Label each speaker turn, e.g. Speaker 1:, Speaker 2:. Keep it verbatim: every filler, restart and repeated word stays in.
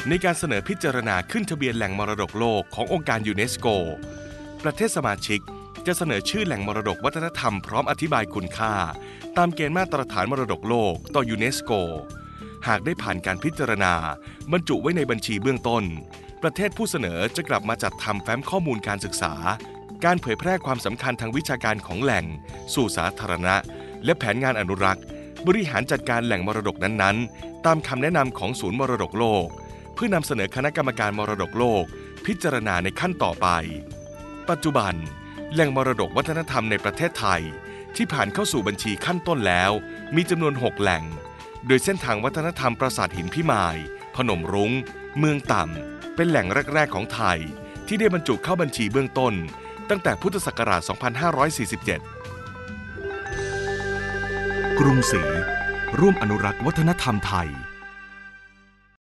Speaker 1: ในการเสนอพิจารณาขึ้นทะเบียนแหล่งมรดกโลกขององค์การยูเนสโกประเทศสมาชิกจะเสนอชื่อแหล่งมรดกวัฒนธรรมพร้อมอธิบายคุณค่าตามเกณฑ์มาตรฐานมรดกโลกต่อยูเนสโกหากได้ผ่านการพิจารณาบรรจุไว้ในบัญชีเบื้องต้นประเทศผู้เสนอจะกลับมาจัดทำแฟ้มข้อมูลการศึกษาการเผยแพร่ความสำคัญทางวิชาการของแหล่งสู่สาธารณะและแผนงานอนุรักษ์บริหารจัดการแหล่งมรดกนั้นๆตามคำแนะนำของศูนย์มรดกโลกเพื่อนำเสนอคณะกรรมการมรดกโลกพิจารณาในขั้นต่อไปปัจจุบันแหล่งมรดกวัฒนธรรมในประเทศไทยที่ผ่านเข้าสู่บัญชีขั้นต้นแล้วมีจำนวนหกแหล่งโดยเส้นทางวัฒนธรรมปราสาทหินพิมายพนมรุ้งเมืองต่ำเป็นแหล่งแรกๆของไทยที่ได้บรรจุเข้าบัญชีเบื้องต้นตั้งแต่พุทธศักราช สองพันห้าร้อยสี่สิบเจ็ด
Speaker 2: กรุงศรีร่วมอนุรักษ์วัฒนธรรมไทย